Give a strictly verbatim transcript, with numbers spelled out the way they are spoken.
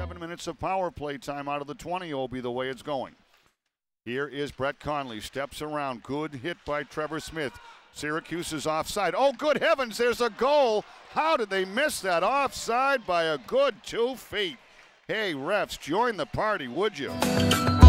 Seven minutes of power play time out of the twenty, Obi, the way it's going. Here is Brett Connolly, steps around, good hit by Trevor Smith. Syracuse is offside. Oh, good heavens, there's a goal. How did they miss that? Offside by a good two feet. Hey, refs, join the party, would you?